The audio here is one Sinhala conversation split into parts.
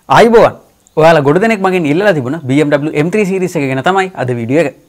ආයිබෝවන් ඔයාලා ගොඩ දෙනෙක් මගෙන් ඉල්ලලා තිබුණා BMW M3 series එක ගැන තමයි අද වීඩියෝ එක.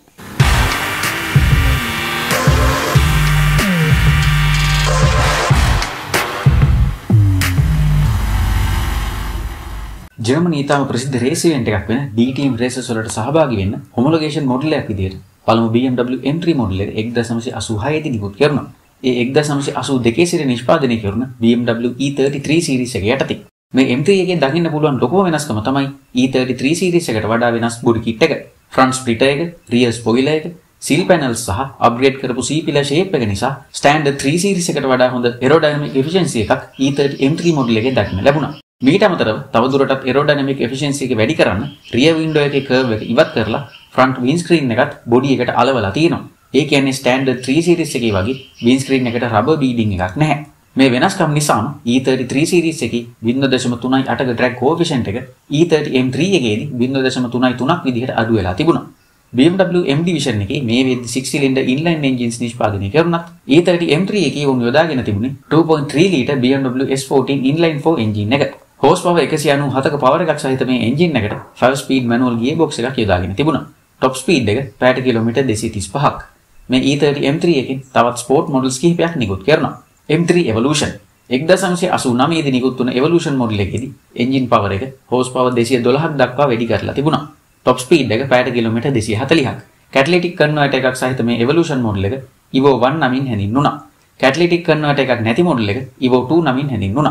ජර්මනි ඉතාම ප්‍රසිද්ධ රේස් ඉවෙන්ට් එකක් වෙන DTM රේසස් වලට සහභාගී වෙන්න හොමොලොගේෂන් මොඩල් එකක් විදියට පළමු BMW M3 මොඩල් එක 1986 දී නිකුත් කරනවා. ඒ 1982 සිට නිෂ්පාදනය කරන BMW E33 series එක යටතේ මේ M3 එකේ දකින්න පුළුවන් ලොකුම වෙනස්කම තමයි E33 series එකට වඩා වෙනස් බොඩි කිට් එක. ෆ්‍රන්ට් ස්ප්ලිටර් එක, රියර් ස්පොයිලර් එක, සීල් පැනල්ස් සහ අප්ග්‍රේඩ් කරපු C පිලර් ෂේප් එක නිසා ස්ටෑන්ඩඩ් 3 series එකට වඩා හොඳ ඒරෝඩයිනමික් එෆිෂියන්සි එකක් E30 M3 මොඩල් එකේ දකින්න ලැබුණා. මීට අමතරව තවදුරටත් ඒරෝඩයිනමික් එෆිෂියන්සි එක වැඩි කරන්න රියර් වින්ඩෝ එකේ කර්ව් එක ඉවත් කරලා ෆ්‍රන්ට් වින් ස්ක්‍රීන් එකත් බොඩි එකට අලවලා තියෙනවා. ඒ කියන්නේ ස්ටෑන්ඩඩ් 3 series එකේ වගේ වින් ස්ක්‍රීන් එකට රබර් බීඩින් එකක් නැහැ. මේ වෙනස්කම් නිසාම E33 series එකේ 0.38ක ඩ්‍රැග් කෝඑෆිෂන්ට් එක E30 M3 එකේදී 0.33ක් විදිහට අඩු වෙලා තිබුණා. BMW M division එකේ මේ වෙද්දි 6 cylinder inline engines නිෂ්පාදනය කරනත් E30 M3 එකේ උන් යොදාගෙන තිබුණේ 2.3 litre BMW S14 inline 4 engine එක. horse power 197ක power එකක් සහිත මේ engine එකට 5 speed manual gearbox එකක් යොදාගෙන තිබුණා. top speed එක පැයට කිලෝමීටර් 235ක්. මේ E30 M3 එකෙන් තවත් sport models කිහිපයක් නිකුත් කරනවා. M3 Evolution 1989 දී නිකුත් වුණ Evolution මොඩල් එකේදී එන්ජින් පවර් එක හෝස් පවර් 212ක් දක්වා වැඩි කරලා තිබුණා. টොප් ස්පීඩ් එක පැයට කිලෝමීටර් 240ක්. කැටලිටික් කන්වර්ටර් එකක් සහිත මේ Evolution මොඩල් එක Evo 1 නමින් හැඳින්වුණා. කැටලිටික් කන්වර්ටර් එකක් නැති මොඩල් එක Evo 2 නමින් හැඳින්වුණා.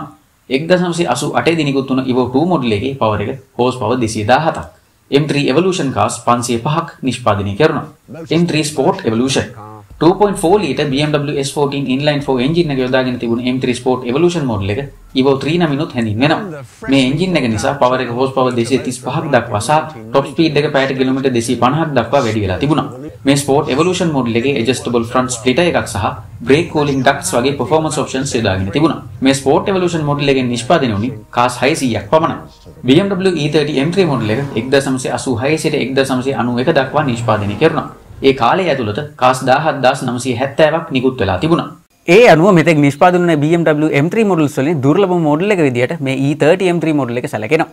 1988 දී නිකුත් වුණ Evo 2 මොඩල් එකේ පවර් එක හෝස් පවර් 217ක්. M3 Evolution cars 505ක් නිෂ්පාදනය කරනවා. M3 Sport Evolution 2.4 litre BMW S14 inline 4 engine එක යොදාගෙන තිබුණු M3 Sport Evolution මොඩල් එක Evo 3 නමිනුත් හැඳින්වෙනවා. මේ එන්ජින් එක නිසා පවර් එක හෝස් පවර් 235ක් දක්වා සහ টොප් ස්පීඩ් එක පැයට කිලෝමීටර් 250ක් දක්වා වැඩි වෙලා තිබුණා. මේ Sport Evolution මොඩල් එකේ adjustable front splitter එකක් සහ brake cooling ducts වගේ performance options යොදාගෙන තිබුණා. මේ Sport Evolution මොඩල් එකෙන් නිෂ්පාදනය වුණේ cars 600ක් පමණයි. BMW E30 M3 මොඩල් එක 1986 සිට 1991 දක්වා නිෂ්පාදනය කරනවා. ඒ කාලය ඇතුළත කාස් 17970ක් නිකුත් වෙලා තිබුණා. ඒ අනුව මෙතෙක් නිෂ්පාදනය වුණ BMW M3 මොඩල්ස් වලින් දුර්ලභම මොඩල් එක විදියට මේ E30 M3 මොඩල් එක සැලකෙනවා.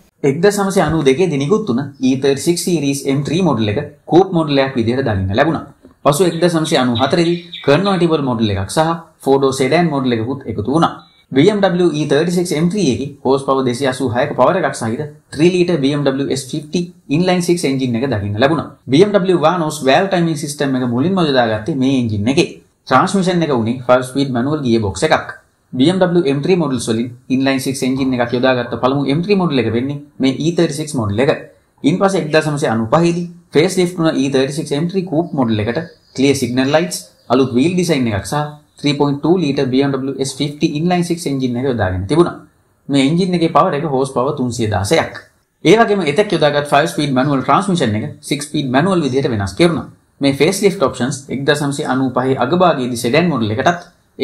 1992 දී නිකුත් වුණ E36 series M3 මොඩල් එක කූප් මොඩල් එකක් විදියට දකින්න ලැබුණා. පසු 1994 දී කන්වර්ටිබල් මොඩල් එකක් සහ 4-door sedan මොඩල් එකකුත් එකතු වුණා. BMW E36 M3 එකේ හෝස් පවර් 286ක පවර් එකක් සහිත 3 litre BMW S50 inline 6 engine එක දකින්න ලැබුණා. BMW Vanos valve timing system එක මුලින්ම යොදාගත්තේ මේ engine එකේ. transmission එක උනේ 5 speed manual gearbox එකක්. BMW M3 models වලින් inline 6 engine එකක් යොදාගත්ත පළමු M3 model එක වෙන්නේ මේ E36 model එක. ඉන්පස්සේ 1995 දී facelift වුණ E36 M3 coupe model එකට clear signal lights, අලුත් wheel design එකක් සහ 3.2 litre BMW S50 inline 6 engine එක යොදාගෙන තිබුණා. මේ engine එකේ power එක horse power 316ක්. ඒ වගේම එතෙක් යොදාගත් 5 speed manual transmission එක 6 speed manual විදිහට වෙනස් කෙරුණා. මේ facelift options 1995 අගභාගයේදී sedan model එකටත්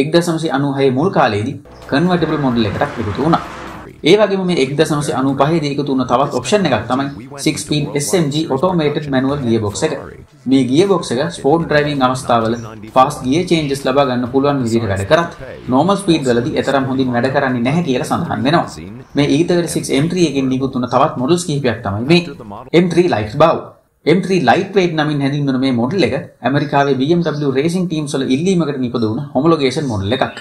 1996 මුල් කාලයේදී convertible model එකටත් එකතු වුණා. ඒ වගේම මේ 1995 දී එකතු වුණ තවත් option එකක් තමයි 6 speed SMG automated manual gearbox එක. මේ gearbox එක sport driving අවස්ථාවල fast gear changes ලබා ගන්න පුළුවන් විදිහට වැඩ කරත් normal speed වලදී එතරම් හොඳින් වැඩ කරන්නේ නැහැ කියලා සඳහන් වෙනවා. මේ E36 M3 එකෙන් නිකුත් වුණ තවත් models කිහිපයක් තමයි මේ M3 Lightbow. M3 Lightweight නමින් හැඳින්වෙන මේ මොඩල් එක ඇමරිකාවේ BMW racing teams වල ඉල්ලීමකට නිපද වුණ homologation මොඩල් එකක්.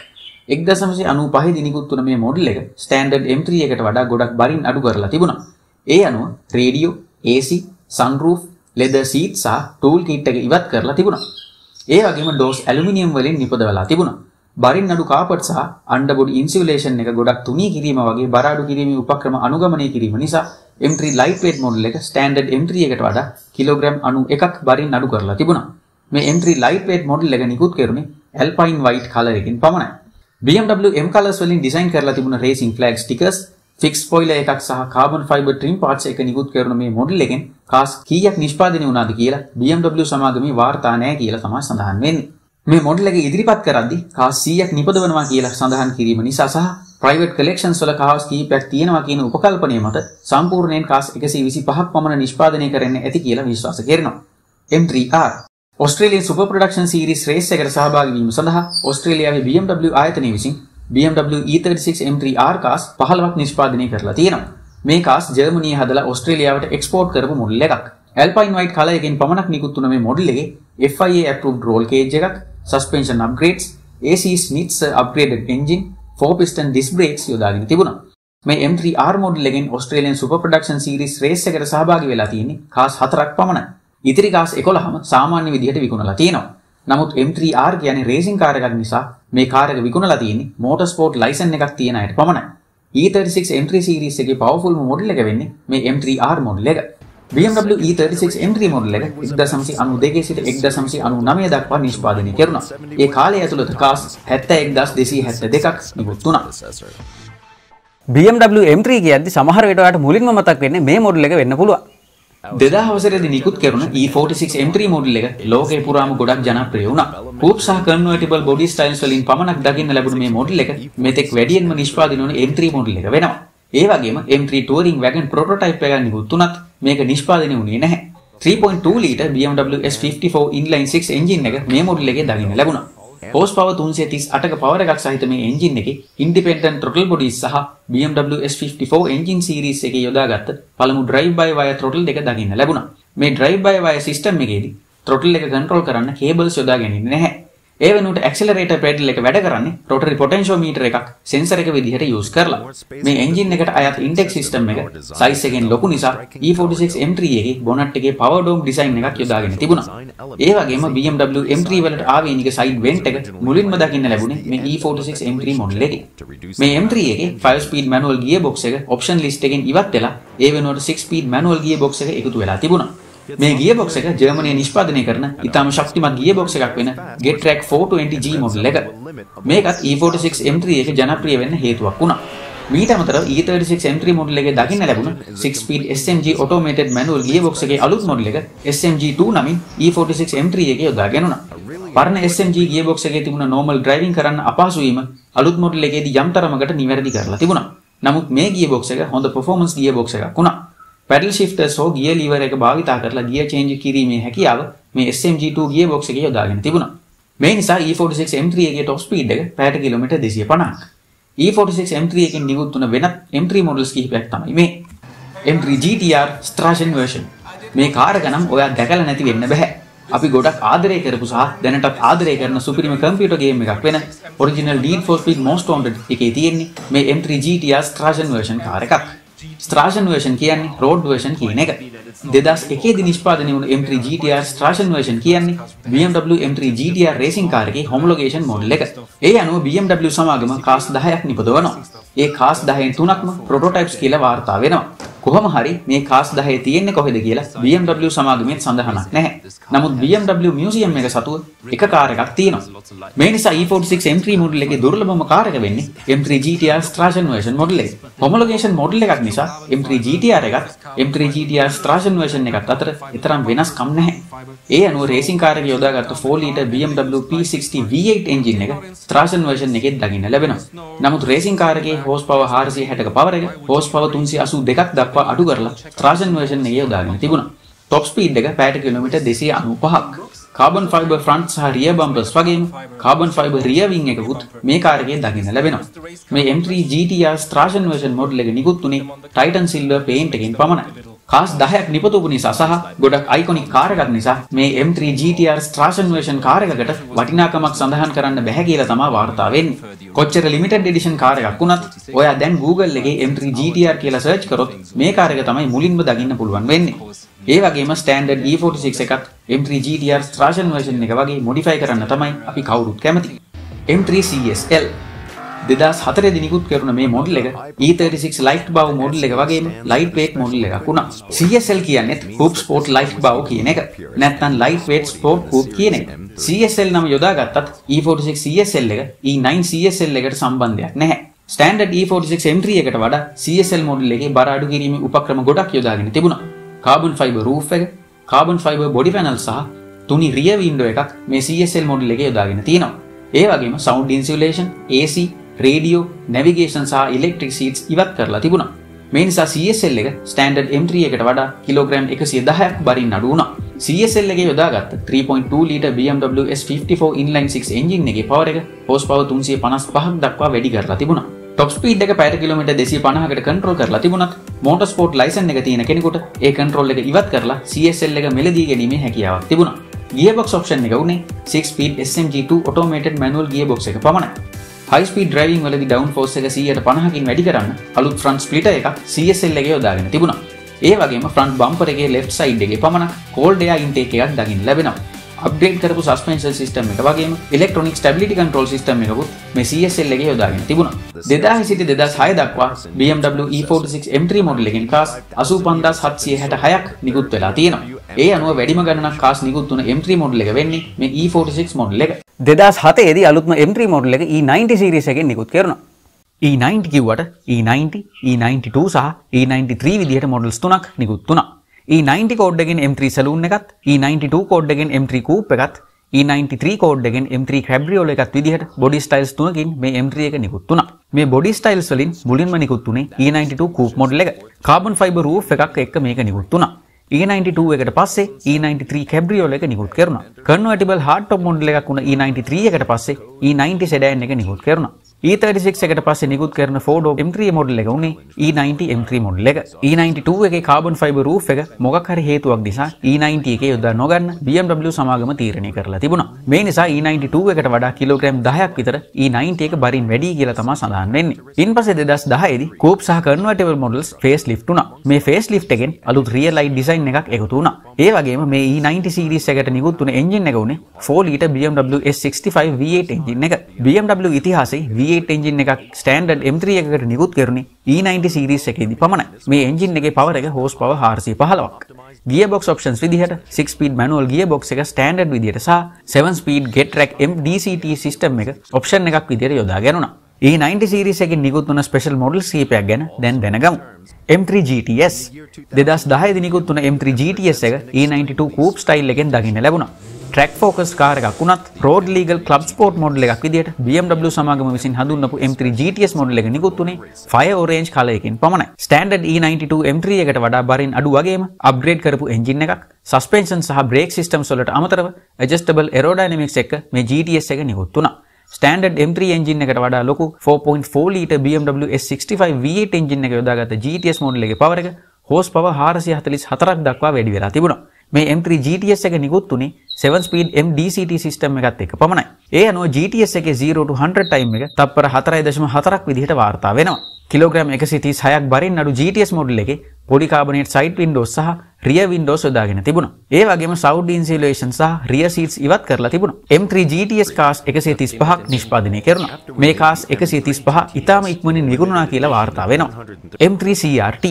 1995 දී නිකුත් වුණ මේ මොඩල් එක ස්ටෑන්ඩඩ් M3 එකට වඩා ගොඩක් බරින් අඩු කරලා තිබුණා. ඒ අනුව radio, AC, sunroof, leather seat සහ tool kit එක ඉවත් කරලා තිබුණා. ඒ වගේම doors ඇලුමිනියම් වලින් නිපදවලා තිබුණා. බරින් අඩු කාපට් සහ underbody insulation එක ගොඩක් තුනී කිරීම වගේ බර අඩු කිරීමේ උපක්‍රම අනුගමනය කිරීම නිසා M3 lightweight මොඩල් එක ස්ටෑන්ඩඩ් M3 එකට වඩා කිලෝග්‍රෑම් 91ක් බරින් අඩු කරලා තිබුණා. මේ M3 lightweight මොඩල් එක නිකුත් කෙරුණේ alpine white color එකකින් පමණයි. BMW M colors වලින් ඩිසයින් කරලා තිබුණ racing flag stickers, fixed spoiler එකක් සහ carbon fiber trim parts එක නිකුත් කරන මේ මොඩල් එකෙන් කාස් කීයක් නිෂ්පාදනය වුණාද කියලා BMW සමාගමේ වාර්තා නැහැ කියලා තමයි සඳහන් වෙන්නේ. මේ මොඩල් එක ඉදිරිපත් කරද්දී කාස් 100ක් නිපදවනවා කියලා සඳහන් කිරීම නිසා සහ private collections වල කාස් කීපයක් තියෙනවා කියන උපකල්පනය මත සම්පූර්ණයෙන් කාස් 125ක් පමණ නිෂ්පාදනය කරන්න ඇති කියලා විශ්වාස කරනවා. M3R Australian Super Production Series race එකට සහභාගී වීම සඳහා ඕස්ට්‍රේලියාවේ BMW ආයතනය විසින් BMW E36 M3R cars 15ක් නිෂ්පාදනය කරලා තියෙනවා. මේ කාස් ජර්මනියේ හදලා ඕස්ට්‍රේලියාවට එක්ස්පෝර්ට් කරපු මොඩල් එකක්. Alpine White කලර් එකෙන් පමණක් නිකුත් වුණ මේ මොඩල් එකේ FIA approved roll cage එකක්, suspension upgrades, AC Schnitzer upgraded engine, 4 piston disc brakes යොදාගෙන තිබුණා. මේ M3R මොඩල් එකෙන් Australian super production series race එකට සහභාගී වෙලා තියෙන්නේ කාස් 4ක් පමණයි. ඉතිරි කාස් 11ම සාමාන්‍ය විදිහට විකුණලා තියෙනවා. නමුත් M3R කියන්නේ රේසින් කාර් එකක් නිසා මේ කාර් එක විකුණලා තියෙන්නේ මෝටර් ස්පෝර්ට් ලයිසන් එකක් තියෙන අයට පමණයි. E36 M3 සීරීස් එකේ පවර්ෆුල් මොඩල් එක වෙන්නේ මේ M3R මොඩල් එක. BMW E36 M3 මොඩල් එක 1992 සිට 1999 දක්වා නිෂ්පාදනය කෙරුණා. ඒ කාලය ඇතුළත කාස් 71272ක් නිකුත් වුණා. BMW M3 කියද්දි සමහර වෙලට ඔයාලට මුලින්ම මතක් වෙන්නේ මේ මොඩල් එක වෙන්න පුළුවන්. 2000 වසරේදී නිකුත් කෙරුණ E46 M3 මොඩල් එක ලෝකේ පුරාම ගොඩක් ජනප්‍රිය වුණා. කූප් සහ කන්වර්ටිබල් බොඩි ස්ටයිල්ස් වලින් පමණක් දකින්න ලැබුණ මේ මොඩල් එක මෙතෙක් වැඩියෙන්ම නිෂ්පාදනය වුණ M3 මොඩල් එක වෙනවා. ඒ වගේම M3 Touring Wagon ප්‍රොටෝටයිප් එකක් නිකුත් වුණත් මේක නිෂ්පාදනය වුණේ නැහැ. 3.2 litre BMW S54 inline 6 engine එක මේ මොඩල් එකේ දකින්න ලැබුණා. හෝස් පවර් 338ක පවර් එකක් සහිත මේ එන්ජින් එකේ ඉන්ඩිපෙන්ඩන්ට් throttle bodies සහ BMW S54 එන්ජින් සීරීස් එකේ යොදාගත්ත පළමු drive by wire throttle දෙක දකින්න ලැබුණා. මේ drive by wire සිස්ටම් එකේදී throttle එක control කරන්න cables යොදා ගැනීම නැහැ. ඒ වෙනුවට accelerator pedal එක වැඩ කරන්නේ rotary potentiometer එකක් sensor එක විදිහට use කරලා. මේ එන්ජින් එකට අයත් intake system එක size එකෙන් ලොකු නිසා E46 M3 එකේ bonnet එකේ power dome design එකක් යොදාගෙන තිබුණා. ඒ වගේම BMW M3 වලට ආවේනික side vent එක මුලින්ම දකින්න ලැබුණේ මේ E46 M3 මොඩල් එකේ. මේ M3 එකේ 5 speed manual gearbox එක option list එකෙන් ඉවත් වෙලා ඒ වෙනුවට 6 speed manual gearbox එක එකතු වෙලා තිබුණා. මේ gearbox එක ජර්මනියේ නිෂ්පාදනය කරන ඉතාම ශක්තිමත් gearbox එකක් වෙන Getrack 420G මොඩල් එක. මේකත් E46 M3 එක ජනප්‍රිය වෙන්න හේතුවක් වුණා. මීට අමතරව E36 M3 මොඩල් එකේ දකින්න ලැබුණ 6 speed SMG automated manual gearbox එකේ අලුත් මොඩල් එක SMG2 නමින් E46 M3 එකේ යොදාගෙන උනා. පරණ SMG gearbox එකේ තිබුණ normal driving කරන්න අපහසු වීම අලුත් මොඩල් එකේදී යම් තරමකට නිවැරදි කරලා තිබුණා. නමුත් මේ gearbox එක හොඳ performance gearbox එකක් වුණා. pedal shifters හෝ gear lever එක භාවිතා කරලා gear change කිරීමේ හැකියාව මේ SMG2 gearbox එකේ යොදාගෙන තිබුණා. මේ නිසා E46 M3 එකේ top speed එක පැයට කිලෝමීටර් 250ක්. E46 M3 එකෙන් නිකුත් වුණ වෙනත් M3 models කිහිපයක් තමයි මේ M3 GTR Strassen version. මේ කාර් එක නම් ඔයා දැකලා නැති වෙන්න බෑ. අපි ගොඩක් ආදරය කරපු සහ දැනටත් ආදරය කරන සුපිරිම කම්පියුටර් ගේම් එකක් වෙන original Need for Speed Most Wanted එකේ තියෙන්නේ මේ M3 GTR Strassen version car එකක්. Strassen version කියන්නේ road version කියන එක. 2001 දී නිෂ්පාදනය වුණු M3 GTR Strassen version කියන්නේ BMW M3 GTR racing car එකේ homologation model එක. ඒ අනුව BMW සමාගම කාස් 10ක් නිපදවනවා. ඒ කාස් 10න් 3ක්ම prototypes කියලා වාර්තා වෙනවා. කොහොම හරි මේ කාස් 10 තියෙන්නේ කොහෙද කියලා BMW සමාගමෙන් සඳහනක් නැහැ. නමුත් BMW museum එක සතුව එක කාර් එකක් තියෙනවා. මේ නිසා E46 M3 මොඩල් එකේ දුර්ලභම කාර් එක වෙන්නේ M3 GTR Strassen version model එක. homologation මොඩල් එකක් නිසා M3 GTR එකත් M3 GTR Strassen version එකත් අතර තරම් වෙනස්කම් නැහැ. ඒ අනුව රේසින් කාර් එකේ යොදාගත්තු 4 litre BMW P60 V8 engine එක Strassen version එකේ දකින්න ලැබෙනවා. නමුත් රේසින් කාර් එකේ horse power 460ක පවර් එක horse power 382ක් දක්වා අඩු කරලා Strassen version එකේ යොදාගෙන තිබුණා. top speed එක පැයට කිලෝමීටර් 295ක්. carbon fiber front සහ rear bumpers වගේම carbon fiber rear wing එකකුත් මේ කාර් එකේ දකින්න ලැබෙනවා. මේ M3 GTR Strassen version model එක නිකුත් උනේ Titan Silver paint එකෙන් පමණයි. කාස් 10ක් නිපදවපු නිසා සහ ගොඩක් iconic කාර් එකක් නිසා මේ M3 GTR Strassen version car එකකට වටිනාකමක් සඳහන් කරන්න බැහැ කියලා තමයි වාර්තා වෙන්නේ. කොච්චර limited edition කාර් එකක් වුණත් ඔයා දැන් Google එකේ M3 GTR කියලා search කරොත් මේ කාර් එක තමයි මුලින්ම දකින්න පුළුවන් වෙන්නේ. ඒ වගේම standard E46 එකත් M3 GTR Strassen version එක වගේ modify කරන්න තමයි අපි කවුරුත් කැමති. M3 CSL 2004 දී නිකුත් කරන මේ මොඩල් එක E36 light bow මොඩල් එක වගේම light weight මොඩල් එකක් වුණා. CSL කියන්නේ Coupe Sport light bow කියන එක. නැත්නම් light weight sport coupe කියන එක. CSL නම යොදාගත්තත් E46 CSL එක E9 CSL එකට සම්බන්ධයක් නැහැ. standard E46 M3 එකට වඩා CSL මොඩල් එකේ බර අඩු කිරීමේ උපක්‍රම ගොඩක් යොදාගෙන තිබුණා. carbon fiber roof එක, carbon fiber body panel සහ තුනි rear window එකක් මේ CSL මොඩල් එකේ යොදාගෙන තියෙනවා. ඒ වගේම sound insulation, AC, radio, navigation සහ electric seats ඉවත් කරලා තිබුණා. මේ නිසා CSL එක standard M3 එකට වඩා කිලෝග්‍රෑම් 110ක් බරින් අඩු වුණා. CSL එකේ යොදාගත්ත 3.2 litre BMW S54 inline 6 engine එකේ පවර් එක horsepower 355ක් දක්වා වැඩි කරලා තිබුණා. ටොප් ස්පීඩ් එක පැයට කිලෝමීටර් 250කට කන්ට්‍රෝල් කරලා තිබුණත් මෝටර් ස්පෝර්ට් ලයිසන් එක තියෙන කෙනෙකුට ඒ කන්ට්‍රෝල් එක ඉවත් කරලා CSL එක මෙලදී ගැනීමේ හැකියාවක් තිබුණා. ගියර්බොක්ස් ඔප්ෂන් එක උනේ 6 speed SMG2 automated manual gearbox එක පමණයි. high speed driving වලදී down force එක 150කින් වැඩි කරන්න අලුත් front splitter එකක් CSL එකේ යොදාගෙන තිබුණා. ඒ වගේම front bumper එකේ left side එකේ පමණක් cold air intake එකක් දකින්න ලැබෙනවා. අප්ග්‍රේඩ් කරපු suspension system එක වගේම electronic stability control system එකකුත් මේ CSL එකේ යොදාගෙන තිබුණා. 2000 සිට 2006 දක්වා BMW E46 M3 මොඩල් එකෙන් කාස් 85766ක් නිකුත් වෙලා තියෙනවා. ඒ අනුව වැඩිම ගණනක් කාස් නිකුත් වුණ M3 මොඩල් එක වෙන්නේ මේ E46 මොඩල් එක. 2007 දී අලුත්ම M3 මොඩල් එක E90 සීරීස් එකෙන් නිකුත් කරනවා. E90 කිව්වට E90, E92 සහ E93 විදිහට මොඩල්ස් තුනක් නිකුත් වුණා. E90 කෝඩ් එකෙන් M3 සලූන් එකත්, E92 කෝඩ් එකෙන් M3 කූප් එකත්, E93 කෝඩ් එකෙන් M3 කැබ්‍රියෝල එකත් විදිහට බොඩි ස්ටයිල්ස් තුනකින් මේ M3 එක නිකුත් වුණා. මේ බොඩි ස්ටයිල්ස් වලින් මුලින්ම නිකුත් වුණේ E92 කූප් මොඩල් එක. කාබන් ෆයිබර් රූෆ් එකක් එක්ක මේක නිකුත් වුණා. E92 එකට පස්සේ E93 කැබ්‍රියෝල එක නිකුත් කරනවා. කන්වර්ටිබල් හાર્ඩ් টොප් මොඩල් එකක් වුණ E93 එකට පස්සේ E90 සෙඩාන් එක නිකුත් කරනවා. E36 එකට පස්සේ නිකුත් කරන 4-door M3 මොඩල් එක උනේ E90 M3 මොඩල් එක. E92 එකේ කාබන් ෆයිබර් රූෆ් එක මොකක් හරි හේතුවක් නිසා E90 එකේ යොදා නොගන්න BMW සමාගම තීරණය කරලා තිබුණා. මේ නිසා E92 එකට වඩා කිලෝග්‍රෑම් 10ක් විතර E90 එක බරින් වැඩි කියලා තමයි සඳහන් වෙන්නේ. ඉන්පස්සේ 2010 දී කූප් සහ කන්වර්ටිබල් මොඩල්ස් ෆේස් ලිෆ්ට් වුණා. මේ ෆේස් ලිෆ්ට් එකෙන් අලුත් රියර් ලයිට් ඩිසයින් එකක් එකතු වුණා. ඒ වගේම මේ E90 සීරීස් එකට නිකුත් වුණ එන්ජින් එක උනේ 4 litre BMW S65 V8 engine එක. BMW ඉතිහාසයේ V8 එන්ජින් එකක් ස්ටෑන්ඩඩ් M3 එකකට නිකුත් කරුණේ E90 සීරීස් එකේදී පමණයි. මේ එන්ජින් එකේ පවර් එක හෝස් පවර් 415ක්. ගියර්බොක්ස් ඔප්ෂන්ස් විදිහට 6 ස්පීඩ් මැනුවල් ගියර්බොක්ස් එක ස්ටෑන්ඩඩ් විදිහට සහ 7 ස්පීඩ් GetTrack MDCT සිස්ටම් එක ඔප්ෂන් එකක් විදිහට යොදා ගැනුණා. E90 සීරීස් එකෙන් නිකුත් වුණ ස්පෙෂල් මොඩල්ස් කීපයක් ගැන දැන් දැනගමු. M3 GTS 2010 දී නිකුත් වුණ M3 GTS එක E92 කූප් ස්ටයිල් එකෙන් දකින්න ලැබුණා. ට්‍රැක් ෆෝකස් කාර් එකක් වුණත් road legal club sport model එකක් විදිහට BMW සමාගම විසින් හඳුන්වපු M3 GTS මොඩල් එක නිකුත් වුණේ ෆයර් ඔරේන්ජ් කලර් එකකින් පමණයි. ස්ටෑන්ඩඩ් E92 M3 එකට වඩා බරින් අඩු වගේම අප්ග්‍රේඩ් කරපු එන්ජින් එකක්, සස්පෙන්ෂන් සහ බ්‍රේක් සිස්ටම්ස් වලට අමතරව ඇඩ්ජස්ටබල් එරෝඩයිනමික්ස් එක මේ GTS එක නිකුත් වුණා. ස්ටෑන්ඩඩ් M3 එන්ජින් එකට වඩා ලොකු 4.4 litre BMW S65 V8 engine එක යොදාගත්ත GTS මොඩල් එකේ පවර් එක හෝස් පවර් 444ක් දක්වා වැඩි වෙලා තිබුණා. මේ M3 GTS එක නිකුත් වුණේ 7 ස්පීඩ් MDCT සිස්ටම් එකත් එක්ක පමණයි. ඒ අනුව GTS එකේ 0 to 100 ටයිම් එක තත්පර 4.4ක් විදිහට වාර්තා වෙනවා. කිලෝග්‍රෑම් 136ක් බරින් අඩු GTS මොඩල් එකේ පොලිකාබනේට් සයිඩ් වින්ඩෝස් සහ රියර් වින්ඩෝස් යොදාගෙන තිබුණා. ඒ වගේම සවුන්ඩ් ඉන්සියුලේෂන් සහ රියර් සීට්ස් ඉවත් කරලා තිබුණා. M3 GTS කාස් 135ක් නිෂ්පාදනය කරනවා. මේ කාස් 135 ඉතාම ඉක්මනින් විකුණුණා කියලා වාර්තා වෙනවා. M3 CRT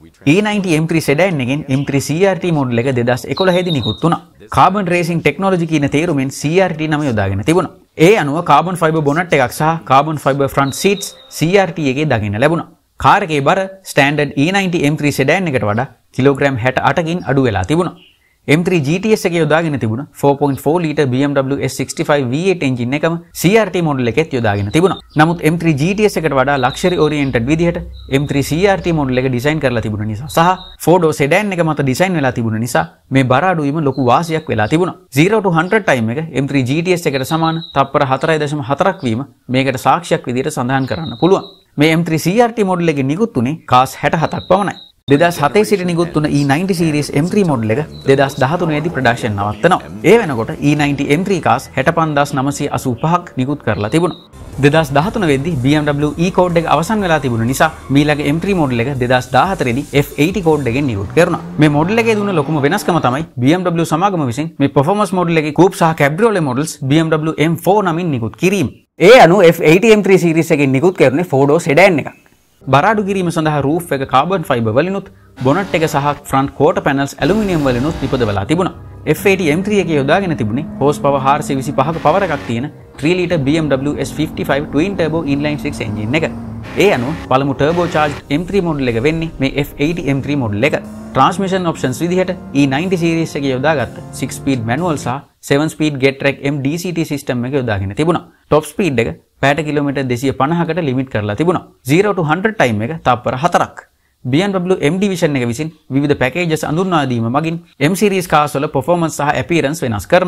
E90 M3 සෙඩාන් එකෙන් M3 CRT මොඩල් එක 2011 දී නිකුත් වුණා. කාබන් රේසින් ටෙක්නොලොජි කියන තේරුමෙන් CRT නම යොදාගෙන තිබුණා. ඒ අනුව කාබන් ෆයිබර් බොනට් එකක් සහ carbon fibre front seats CRT එකේ දකින්න ලැබුණා. කාර් එකේ බර ස්ටෑන්ඩඩ් E90 M3 සෙඩාන් එකට වඩා කිලෝග්‍රෑම් 68කින් අඩු වෙලා තිබුණා. M3 GTS එකේ යොදාගෙන තිබුණ 4.4 litre BMW S65 V8 engine එකම CRT මොඩල් එකෙත් යොදාගෙන තිබුණා. නමුත් M3 GTS එකට වඩා ලක්ෂරි ඕරියන්ටඩ් විදිහට M3 CRT මොඩල් එක ඩිසයින් කරලා තිබුණ නිසා සහ 4-door sedan එක මත ඩිසයින් වෙලා තිබුණ නිසා මේ බර අඩුවීම ලොකු වාසියක් වෙලා තිබුණා. 0 to 100 ටයිම් එක M3 GTS එකට සමාන තත්පර 4.4ක් වීම මේකට සාක්ෂියක් විදිහට සඳහන් කරන්න පුළුවන්. මේ M3 CRT මොඩල් එකේ නිකුත් උනේ කාස් 67ක් පමණයි. 2007 සිට නිකුත් වුණ E90 series M3 මොඩල් එක 2013 දී ප්‍රොඩක්ෂන් නවත්තනවා. ඒ වෙනකොට E90 M3 කාස් 65985ක් නිකුත් කරලා තිබුණා. 2013 වෙද්දී BMW E කෝඩ් එක අවසන් වෙලා තිබුණ නිසා මීළඟ M3 මොඩල් එක 2014 දී F80 කෝඩ් එකෙන් නිකුත් කරනවා. මේ මොඩල් එකේ දුන්න ලොකුම වෙනස්කම තමයි BMW සමාගම විසින් මේ performance මොඩල් එකේ coupe සහ cabriolet models BMW M4 නමින් නිකුත් කිරීම. ඒ අනුව F80 M3 series එකෙන් නිකුත් කරන්නේ 4-door sedan එකක්. බරාඩු කිරීම සඳහා රූෆ් එක කාබන් ෆයිබර් වලිනුත් බොනට් එක සහ ෆ්‍රන්ට් ක්වෝටර් පැනල්ස් ඇලුමිනියම් වලිනුත් නිපදවලා තිබුණා. F80 M3 එකේ යොදාගෙන තිබුණේ හෝස් පවර් 425ක පවර් එකක් තියෙන 3 litre BMW S55 twin turbo inline 6 engine එක. ඒ අනුව පළමු turbo charged M3 මොඩල් එක වෙන්නේ මේ F80 M3 මොඩල් එක. Transmission options විදිහට E90 series එකේ යොදාගත්ත 6 speed manual සහ 7 speed GetTrack MDCT system එක යොදාගෙන තිබුණා. Top speed එක පැයට කිලෝමීටර් 250කට ලිමිට් කරලා තිබුණා. 0 to 100 ටයිම් එක තත්පර 4ක්. BMW M division එක විසින් විවිධ පැකේජස් අඳුන්වා දීම මගින් M series cars වල performance සහ appearance වෙනස් කරනවා.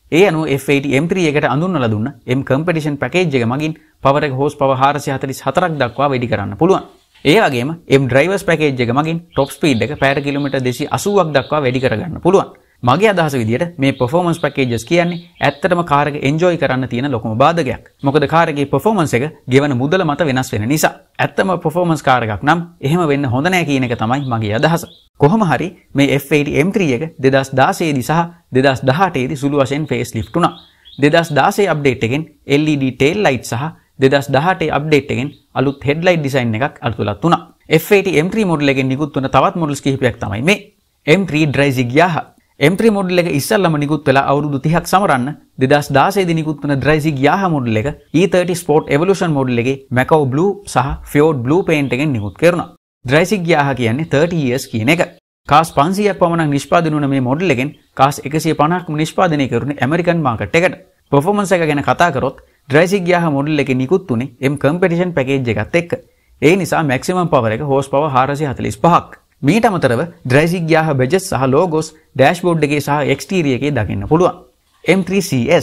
ඒ අනුව F80 M3 එකට අඳුන්වලා දුන්න M competition package එක මගින් power එක horsepower 444ක් දක්වා වැඩි කරන්න පුළුවන්. ඒ වගේම M drivers package එක මගින් top speed එක පැයට කිලෝමීටර් 280ක් දක්වා වැඩි කරගන්න පුළුවන්. මගේ අදහස විදිහට මේ performance packages කියන්නේ ඇත්තටම කාර් එක enjoy කරන්න තියෙන ලොකුම බාධකයක්. මොකද කාර් එකේ performance එක ගෙවන මුදල මත වෙනස් වෙන නිසා. ඇත්තම performance කාර් එකක් නම් එහෙම වෙන්න හොඳ නැහැ කියන එක තමයි මගේ අදහස. කොහොම හරි මේ F80 M3 එක 2016 දී සහ 2018 දී සුළු වශයෙන් facelift වුණා. 2016 update එකෙන් LED tail light සහ 2018 update එකෙන් අලුත් headlight design එකක් අලුතලත් වුණා. F80 M3 model එකෙන් නිකුත් වුණ තවත් models කිහිපයක් තමයි මේ. M3 Dryzig Yaha. M3 model එක ඉස්සල්ලාම නිකුත් වෙලා අවුරුදු 30ක් සමරන්න 2016 දී නිකුත් වුණ Dryzig Yaha model එක E30 Sport Evolution model එකේ Macao Blue සහ Fjord Blue paint එකෙන් නිකුත් කරනවා. Dryzig Yaha කියන්නේ 30 years කියන එක. කාස් 500ක් පමණක් නිෂ්පාදනය වුණ මේ මොඩල් එකෙන් කාස් 150ක් නිෂ්පාදනය කරුණේ ඇමරිකන් මාකට් එකට. performance එක ගැන කතා කරොත් Dryzig Yaha මොඩල් එකේ නිකුත් වුණේ M competition package එකත් එක්ක. ඒ නිසා maximum power එක horsepower 445ක්. මීට අමතරව Dryzig Yaha badges සහ logos dashboard එකේ සහ exterior එකේ දකින්න පුළුවන්. M3 CS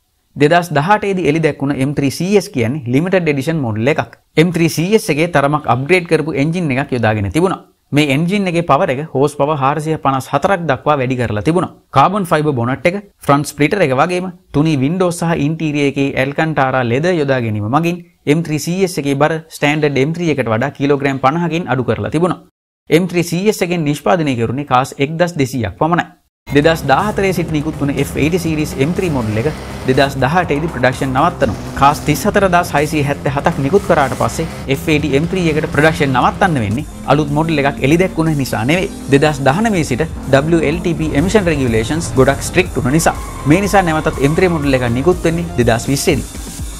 2018 දී එළි දැක්වුණ M3 CS කියන්නේ limited edition model එකක්. M3 CS එකේ තරමක් upgrade කරපු engine එකක් යොදාගෙන තිබුණා. මේ engine එකේ power එක horsepower 454ක් දක්වා වැඩි කරලා තිබුණා. carbon fiber bonnet එක, front splitter එක වගේම තුනී windows සහ interior එකේ Alcantara leather යොදා ගැනීම මගින් M3 CS එකේ බර standard M3 එකට වඩා කිලෝග්‍රෑම් 50කින් අඩු කරලා තිබුණා. M3 CS එකෙන් නිෂ්පාදනය කරුණේ කාස් 1200ක් පමණයි. 2014 සිට නිකුත් වුණ F80 series M3 model එක 2018 දී production නවත්තනවා. කාස් 34677ක් නිකුත් කරාට පස්සේ F80 M3 එකට production නවත්තන්න වෙන්නේ අලුත් model එකක් එළි දැක්වුණ නිසා නෙවෙයි. 2019 සිට WLTP emission regulations ගොඩක් strict වුණ නිසා. මේ නිසා නැවතත් M3 model එකක් නිකුත් වෙන්නේ 2020 දී.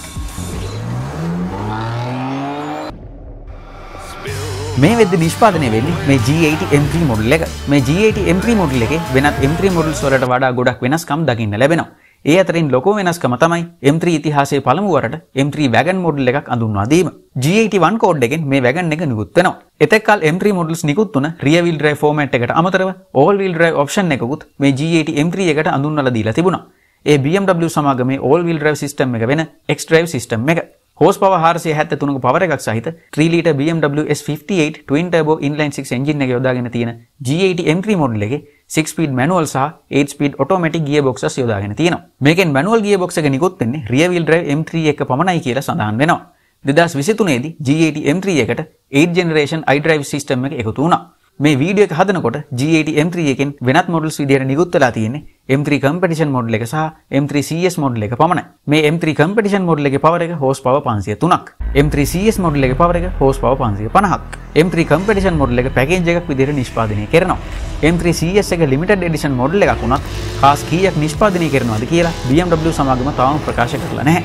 මේ වෙද්දි නිෂ්පාදනය වෙන්නේ මේ G80 M3 model එක. මේ G80 M3 model එකේ වෙනත් M3 models වලට වඩා ගොඩක් වෙනස්කම් දකින්න ලැබෙනවා. ඒ අතරින් ලොකු වෙනස්කම තමයි M3 ඉතිහාසයේ පළමු වරට M3 wagon model එකක් අඳුන්වා දීම. G81 code එකෙන් මේ wagon එක නිකුත් වෙනවා. එතෙක් කල M3 models නිකුත් වුණ rear wheel drive format එකට අමතරව all wheel drive option එකකුත් මේ G80 M3 එකට අඳුන්වලා දීලා තිබුණා. ඒ BMW සමාගමේ all wheel drive system එක වෙන X-Drive system එක. horsepower 473ක power එකක් සහිත 3 litre BMW S58 twin turbo inline 6 engine එක යොදාගෙන තියෙන G80 M3 model එකේ 6 speed manual සහ 8 speed automatic gearboxes යොදාගෙන තියෙනවා. මේකෙන් manual gearbox එක නිකුත් වෙන්නේ rear wheel drive M3 එක පමණයි කියලා සඳහන් වෙනවා. 2023 දී G80 M3 එකට 8th generation iDrive system එක එකතු වුණා. මේ වීඩියෝ එක හදනකොට G80 M3 එකෙන් වෙනත් models විදිහට නිකුත් වෙලා තියෙන්නේ M3 competition model එක සහ M3 CS model එක පමණයි. මේ M3 competition model එකේ power එක horsepower 503ක්. M3 CS model එකේ power එක horsepower 550ක්. M3 competition model එක package එකක් විදිහට නිෂ්පාදනය කරනවා. M3 CS එක limited edition model එකක් වුණත් කාස් කීයක් නිෂ්පාදනය කරනවද කියලා BMW සමාගම තාම ප්‍රකාශ කරලා නැහැ.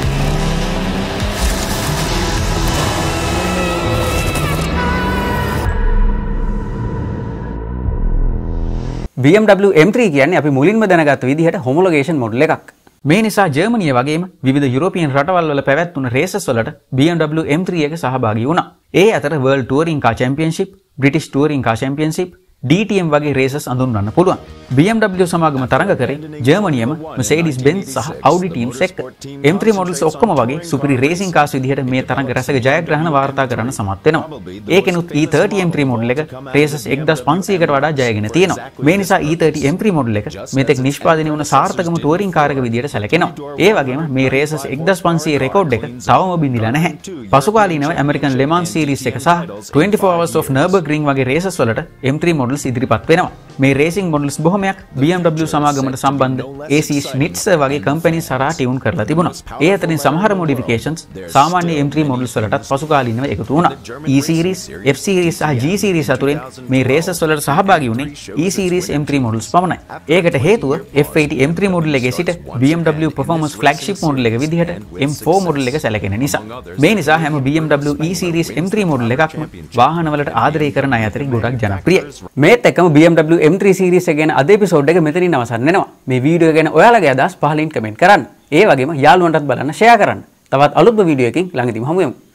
BMW M3 කියන්නේ අපි මුලින්ම දැනගත්ත විදිහට homologation model එකක්. මේ නිසා ජර්මනිය වගේම විවිධ යුරෝපියන් රටවල් වල පැවැත්වුණු රේසස් වලට BMW M3 එක සහභාගී වුණා. ඒ අතර World Touring Car Championship, British Touring Car Championship, DTM වගේ රේසස් අඳුන්වන්න පුළුවන්. BMW සමාගම තරඟ කරේ ජර්මනියම Mercedes Benz සහ Audi teams එක්ක. M3 models ඔක්කොම වගේ සුපිරි රේසින් කාර්ස් විදිහට මේ තරඟ රැසක ජයග්‍රහණ වාර්තා කරන්න සමත් වෙනවා. ඒකෙනුත් E30 M3 model එක රේසස් 1500කට වඩා ජයගෙන තියෙනවා. මේ නිසා E30 M3 model එක මෙතෙක් නිෂ්පාදනය වුණ සාර්ථකම ටුවරින් කාර් එක විදිහට සැලකෙනවා. ඒ වගේම මේ රේසස් 1500 රෙකෝඩ් එක තවම බිඳිලා නැහැ. පසුකාලීනව American Le Mans series එක සහ 24 Hours of Nürburgring වගේ රේසස් වලට M3 models ඉදිරිපත් වෙනවා. මේ රේසින් මොඩල්ස් බොහොමයක් BMW සමාගමට සම්බන්ධ AC Schnitzer වගේ කම්පැනිස් හරහා ටියුන් කරලා තිබුණා. ඒ අතරින් සමහර මොඩිෆිකේෂන්ස් සාමාන්‍ය M3 මොඩල්ස් වලටත් පසුකාලීනව එකතු වුණා. E series, F series සහ G series අතුරින් මේ රේසස් වලට සහභාගී වුණේ E series M3 මොඩල්ස් පමණයි. ඒකට හේතුව F80 M3 මොඩල් එකේ සිට BMW performance flagship මොඩල් එක විදිහට M4 මොඩල් එක සැලකෙන නිසා. මේ නිසා හැම BMW E series M3 model එකක්ම වාහනවලට ආදරය කරන අය අතරින් ගොඩක් ජනප්‍රියයි. මේත් එක්කම BMW M3 series එක ගැන අද එපිසෝඩ් එක මෙතනින් අවසන් වෙනවා. මේ වීඩියෝ එක ගැන ඔයාලගේ අදහස් පහලින් කමෙන්ට් කරන්න. ඒ වගේම යාළුවන්ටත් බලන්න ෂෙයා කරන්න. තවත් අලුත්ම වීඩියෝ එකකින් ළඟදීම හමු වෙමු.